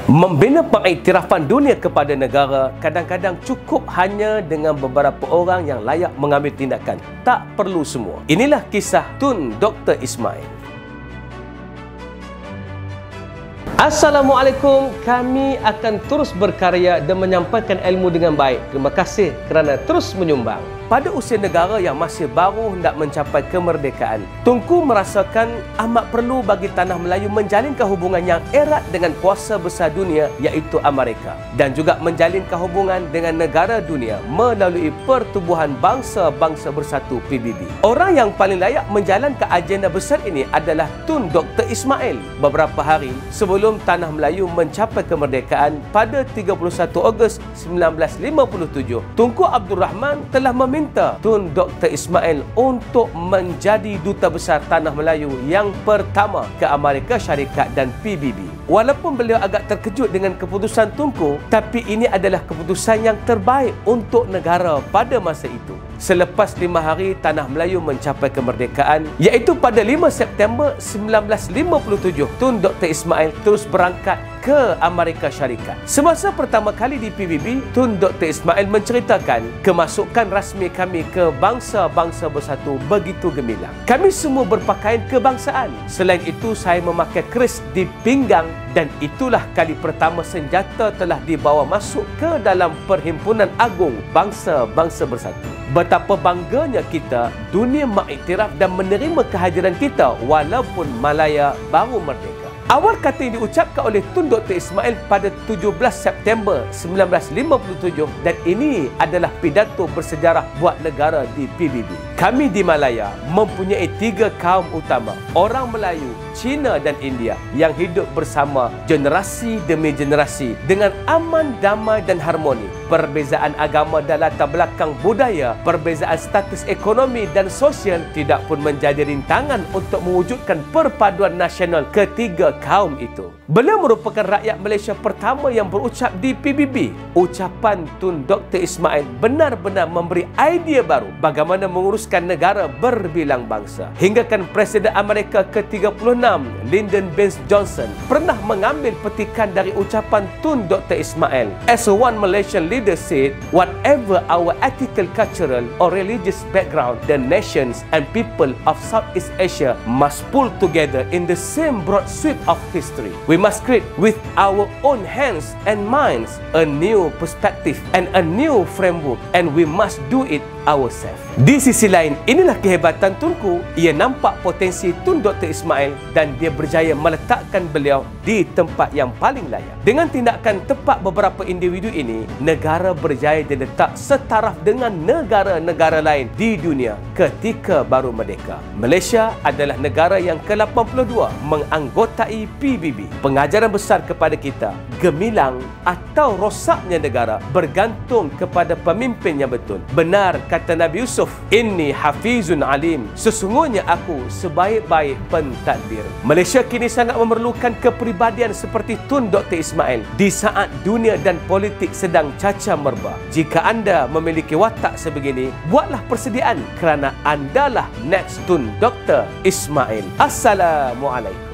Membina pengiktirafan dunia kepada negara kadang-kadang cukup hanya dengan beberapa orang yang layak mengambil tindakan. Tak perlu semua. Inilah kisah Tun Dr. Ismail. Assalamualaikum. Kami akan terus berkarya dan menyampaikan ilmu dengan baik. Terima kasih kerana terus menyumbang. Pada usia negara yang masih baru hendak mencapai kemerdekaan, Tunku merasakan amat perlu bagi tanah Melayu menjalinkan hubungan yang erat dengan kuasa besar dunia iaitu Amerika, dan juga menjalinkan hubungan dengan negara dunia melalui Pertubuhan Bangsa-Bangsa Bersatu PBB. Orang yang paling layak menjalankan agenda besar ini adalah Tun Dr. Ismail. Beberapa hari sebelum tanah Melayu mencapai kemerdekaan pada 31 Ogos 1957, Tunku Abdul Rahman telah meminta Tun Dr. Ismail untuk menjadi Duta Besar Tanah Melayu yang pertama ke Amerika Syarikat dan PBB. Walaupun beliau agak terkejut dengan keputusan Tunku, tapi ini adalah keputusan yang terbaik untuk negara pada masa itu. Selepas 5 hari Tanah Melayu mencapai kemerdekaan, iaitu pada 5 September 1957, Tun Dr. Ismail terus berangkat ke Amerika Syarikat. Semasa pertama kali di PBB, Tun Dr. Ismail menceritakan kemasukan rasmi kami ke Bangsa-Bangsa Bersatu begitu gemilang. Kami semua berpakaian kebangsaan. Selain itu, saya memakai keris di pinggang, dan itulah kali pertama senjata telah dibawa masuk ke dalam Perhimpunan Agung Bangsa-Bangsa Bersatu. Betapa bangganya kita, dunia mengiktiraf dan menerima kehadiran kita walaupun Malaya baru merdeka. Awal kata yang diucapkan oleh Tun Dr. Ismail pada 17 September 1957, dan ini adalah pidato bersejarah buat negara di PBB. Kami di Malaya mempunyai 3 kaum utama, orang Melayu, Cina dan India, yang hidup bersama generasi demi generasi dengan aman, damai dan harmoni. Perbezaan agama dan latar belakang budaya, perbezaan status ekonomi dan sosial tidak pun menjadi rintangan untuk mewujudkan perpaduan nasional ketiga kaum itu. Beliau merupakan rakyat Malaysia pertama yang berucap di PBB. Ucapan Tun Dr. Ismail benar-benar memberi idea baru bagaimana menguruskan negara berbilang bangsa. Hinggakan Presiden Amerika ke-36, Lyndon B. Johnson, pernah mengambil petikan dari ucapan Tun Dr. Ismail. As one Malaysian leader said, whatever our ethical, cultural or religious background, the nations and people of Southeast Asia must pull together in the same broad sweep of history. We must create with our own hands and minds a new perspective and a new framework, and we must do it ourselves. Di sisi lain, inilah kehebatan Tunku. Ia nampak potensi Tun Dr. Ismail dan dia berjaya meletakkan beliau di tempat yang paling layak. Dengan tindakan tepat beberapa individu ini, negara berjaya diletak setaraf dengan negara-negara lain di dunia ketika baru merdeka. Malaysia adalah negara yang ke-82 menganggotai PBB. Pengajaran besar kepada kita, gemilang atau rosaknya negara bergantung kepada pemimpin yang betul. Benar kata Nabi Yusuf, inni hafizun alim, sesungguhnya aku sebaik-baik pentadbir. Malaysia kini sangat memerlukan kepribadian seperti Tun Dr. Ismail di saat dunia dan politik sedang cacar merbah. Jika anda memiliki watak sebegini, buatlah persediaan kerana andalah next Tun Dr. Ismail. Assalamualaikum.